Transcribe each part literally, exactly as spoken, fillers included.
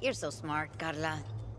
You're so smart, Carla.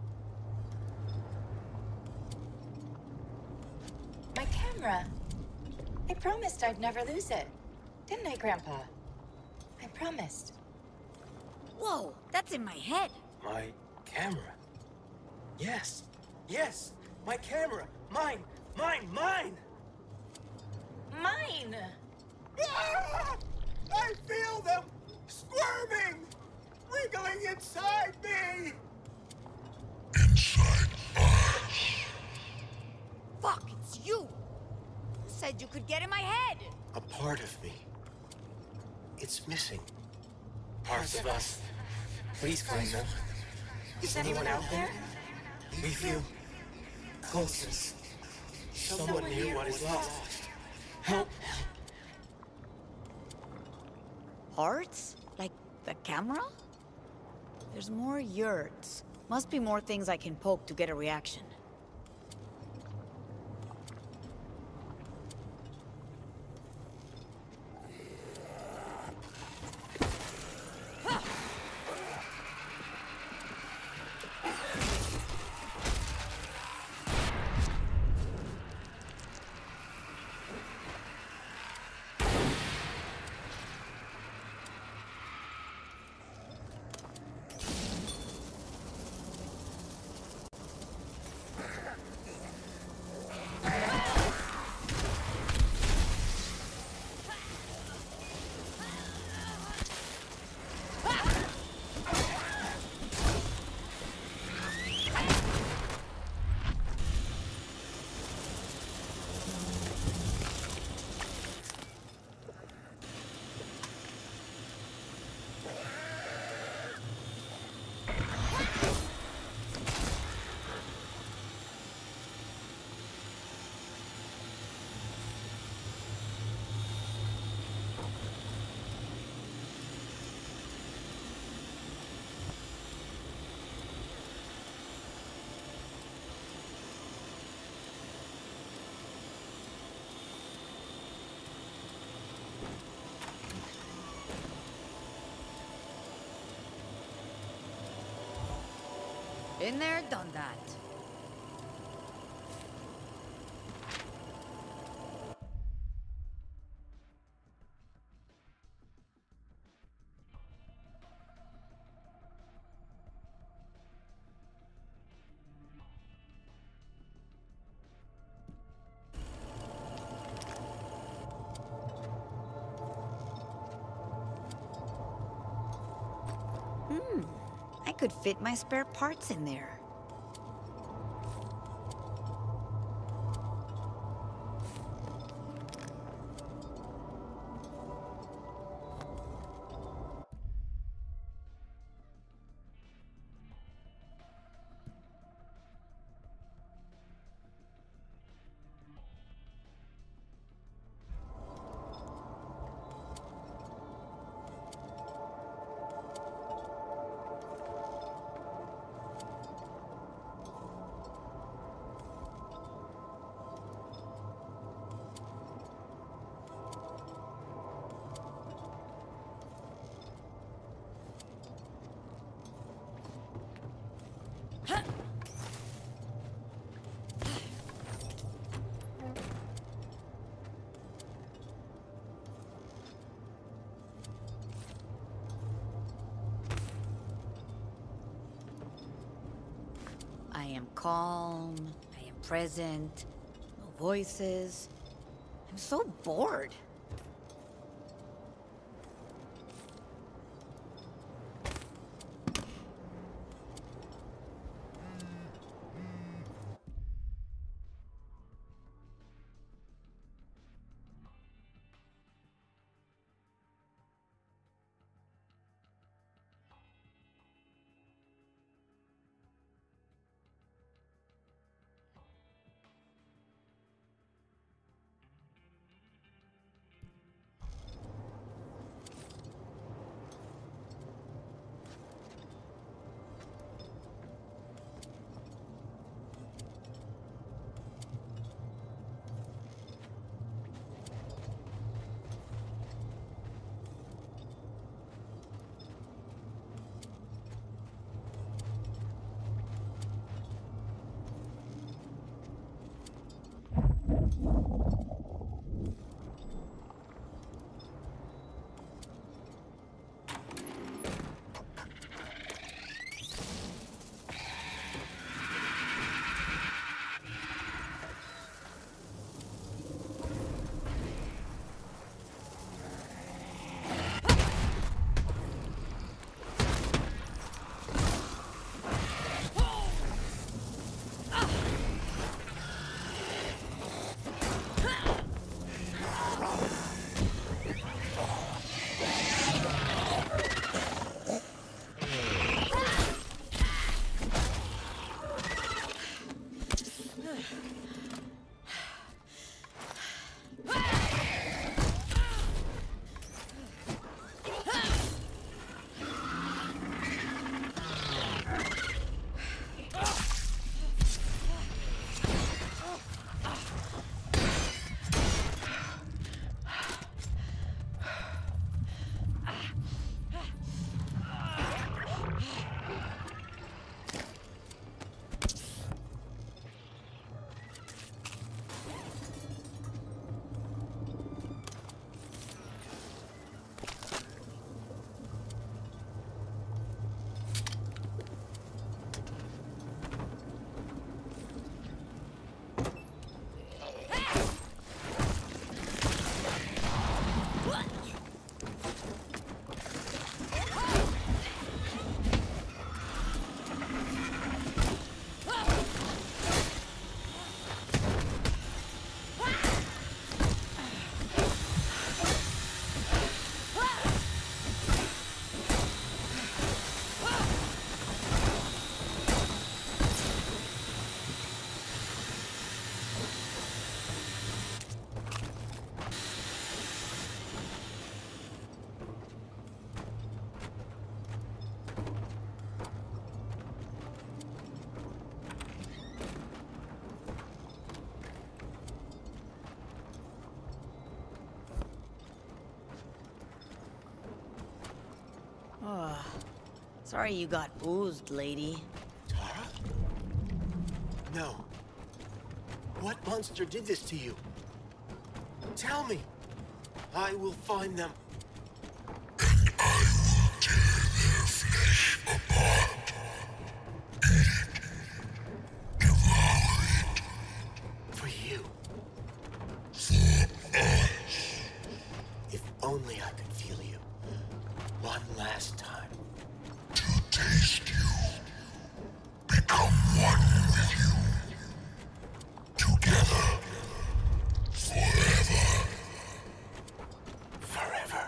My camera. I promised I'd never lose it. Didn't I, Grandpa? I promised. Whoa, that's in my head. My camera. Yes. Yes. My camera. Mine. Mine. Mine. Mine! Ah! I feel them squirming, wriggling inside me. Inside us. Fuck, it's you! Who said you could get in my head? A part of me. It's missing. Parts of us. Please find them. Is anyone out there? We feel closeness. Someone near what is lost. Help! Parts? Like the camera? There's more yurts. Must be more things I can poke to get a reaction. Been there, done that. Hmm, I could fit my spare parts in there. I am calm, I am present, no voices. I'm so bored. Oh, sorry you got oozed, lady. Tara? No. What monster did this to you? Tell me. I will find them. For you. If only I could feel you. One last time. Taste you. Become one with you. Together. Forever. Forever.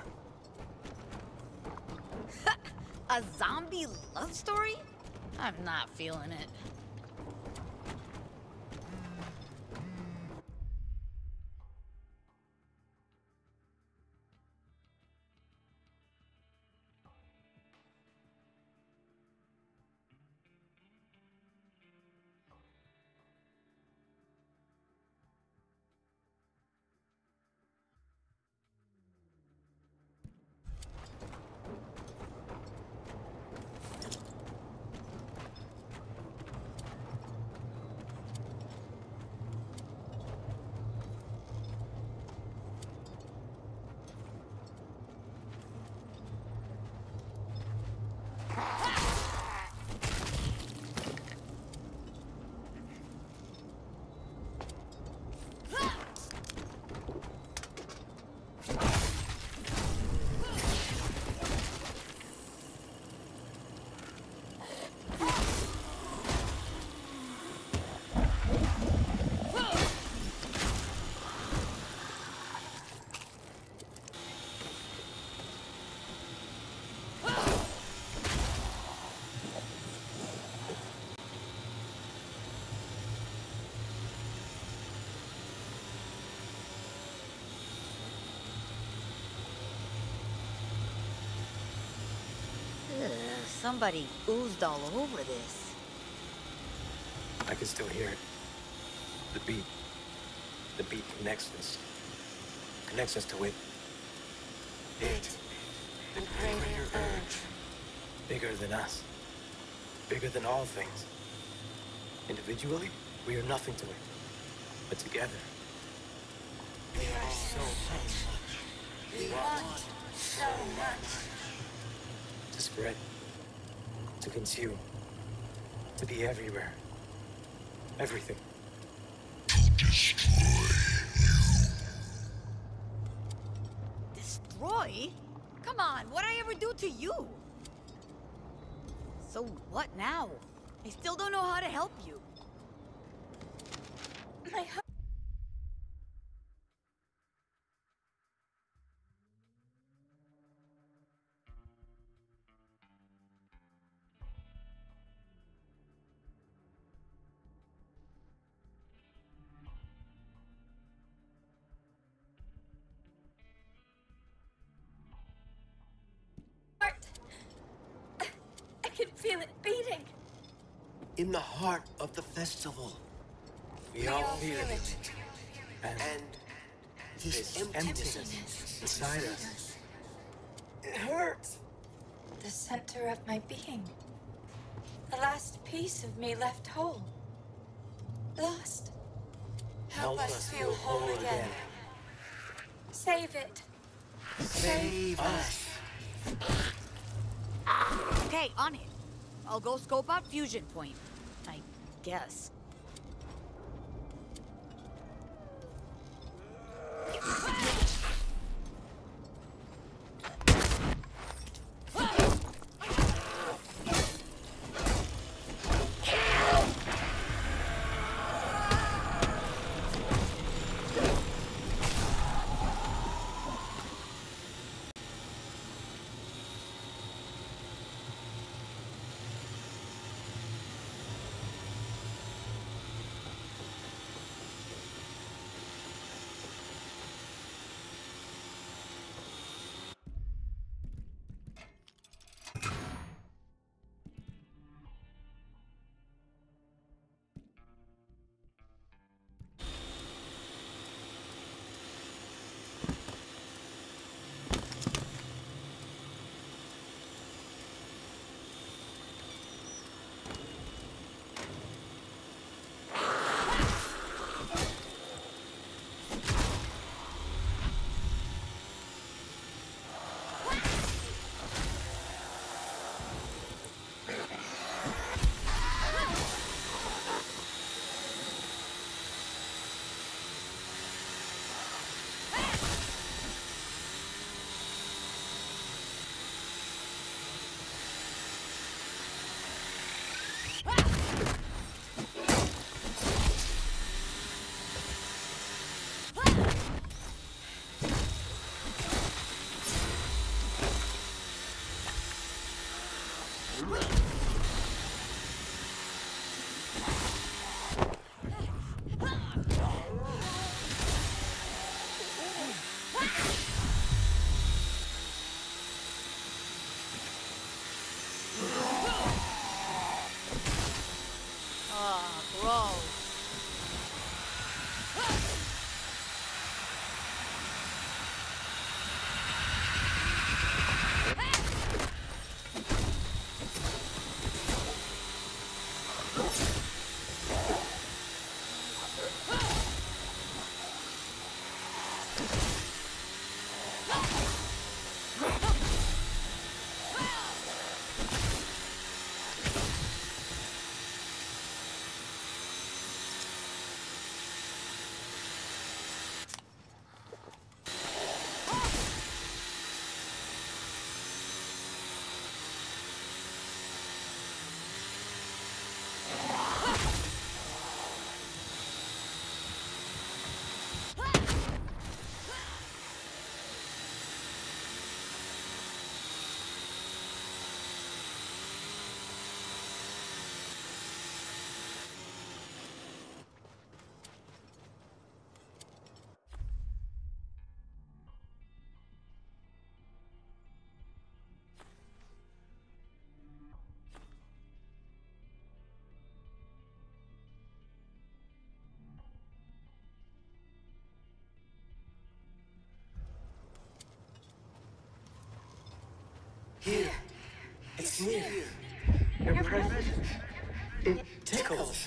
A zombie love story? I'm not feeling it. Ugh, somebody oozed all over this. I can still hear it. The beat. The beat connects us. Connects us to it. It. The greater urge. Bigger than us. Bigger than all things. Individually, we are nothing to it. But together, We are so much. We want so much. to spread, to consume, to be everywhere. Everything. Destroy? Come on, what'd I ever do to you? So what now? I still don't know how to help you. My heart. I can feel it beating. In the heart of the festival. We, all feel it. And, and this, this emptiness, emptiness inside us. It hurts. The center of my being. The last piece of me left whole. Lost. Help, Help us feel whole again. again. Save it. Save us. Okay, on it. I'll go scope out Fusion Point. I guess. Ah, gross. Here. It's near. Your presence. It tickles.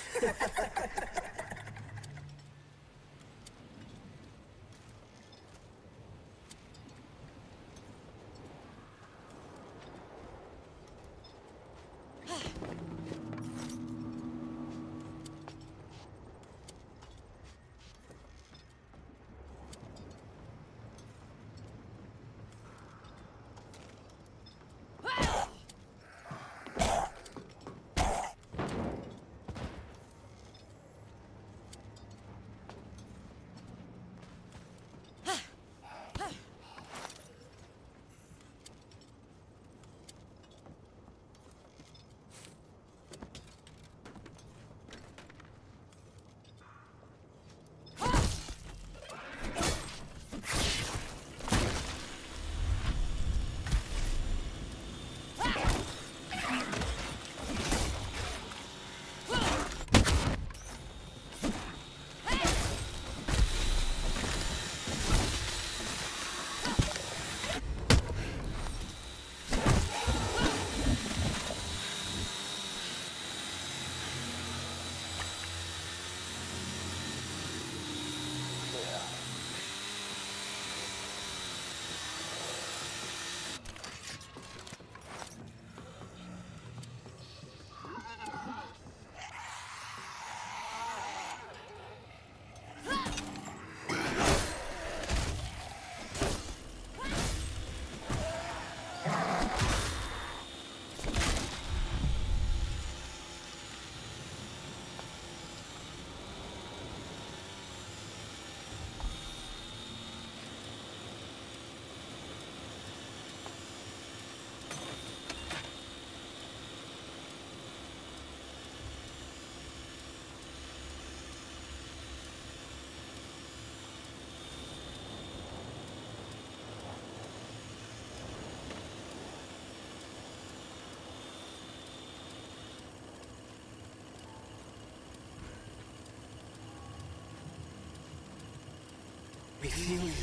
We feel you.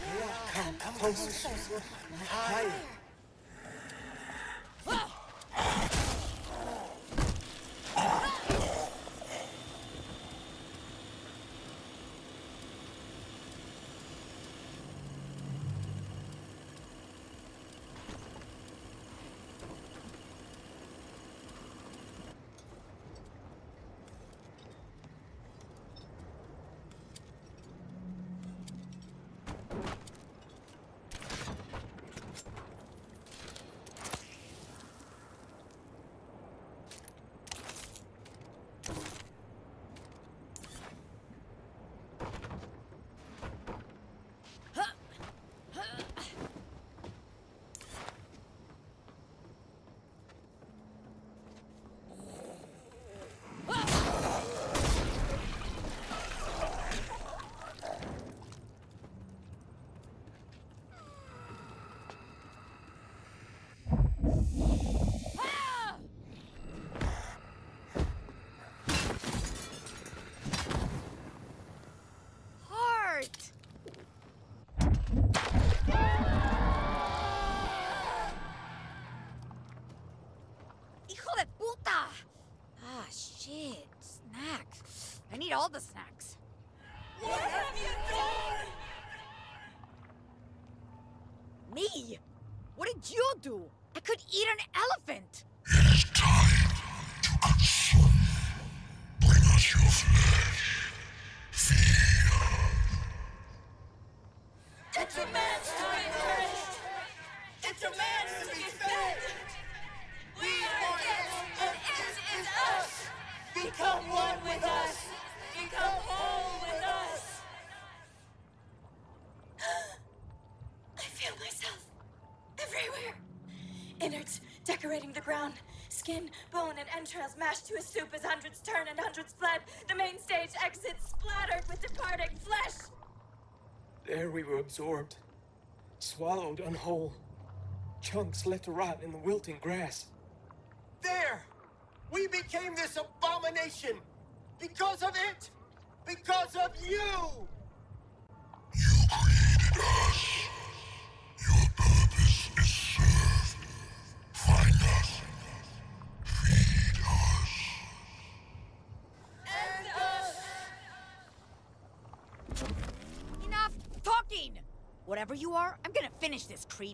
Come, come closer. Higher. eat all the snacks. What have you done? Me? What did you do? I could eat an elephant. It is time to consume. Bring us your flesh. Feed us. It demands to be nourished. It demands to be fed. We are it, and it is us. Become one with us. Become whole with us. I feel myself everywhere. Innards decorating the ground. Skin, bone, and entrails mashed to a soup as hundreds turn and hundreds fled. The main stage exits splattered with departing flesh. There we were absorbed, swallowed unwhole. Chunks left to rot in the wilting grass. There! We became this abomination! Because of it! Because of you! You created us. Your purpose is served. Find us. Feed us. And us. Enough talking! Whatever you are, I'm gonna finish this creep.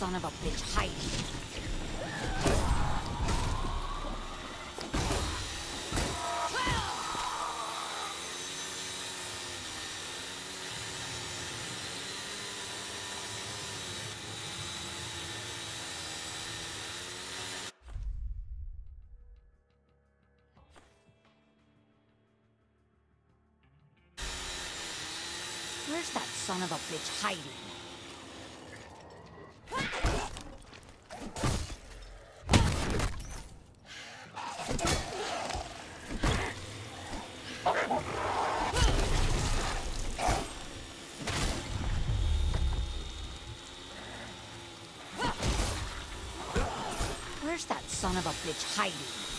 son of a bitch hiding? Where's that son of a bitch hiding? Where's that son of a bitch hiding?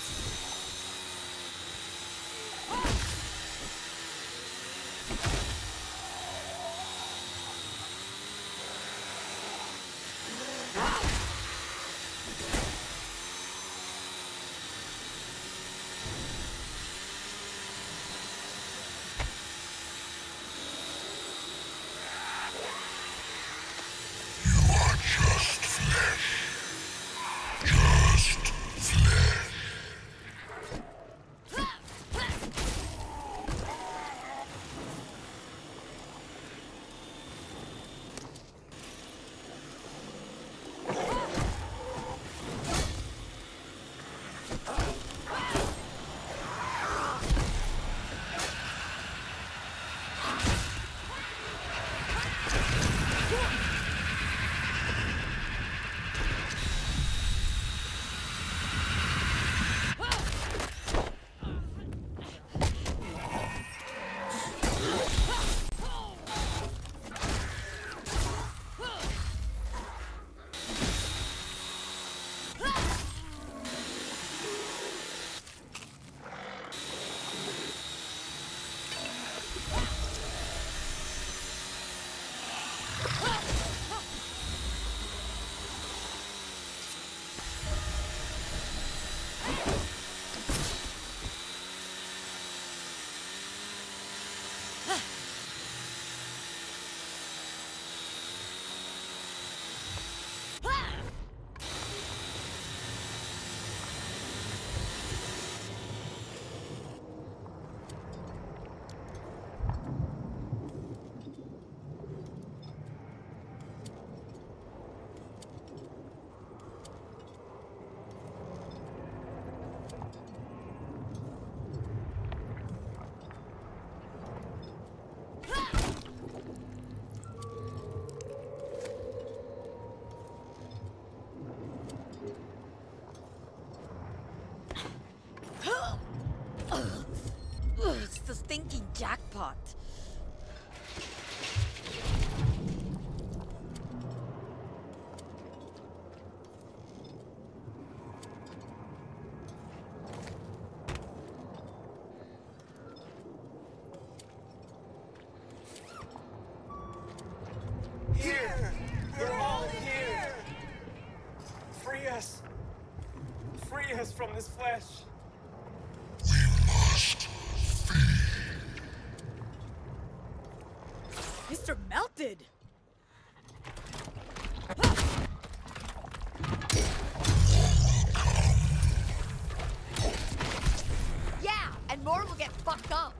It's the stinking jackpot. Here! We're all here! Free us! Free us from this flesh! Mister Melted! Yeah, and more will get fucked up.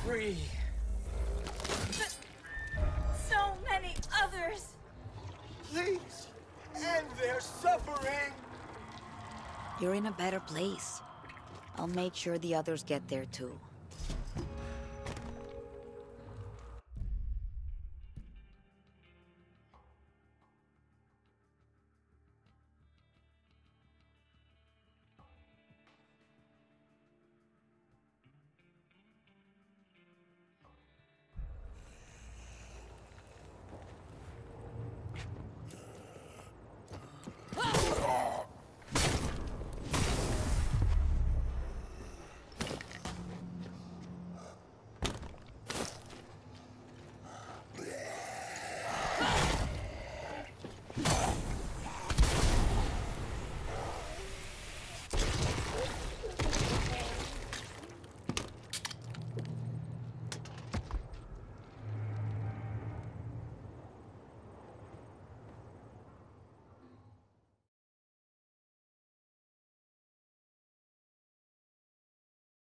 free. But so many others. Please, end their suffering. You're in a better place. I'll make sure the others get there too.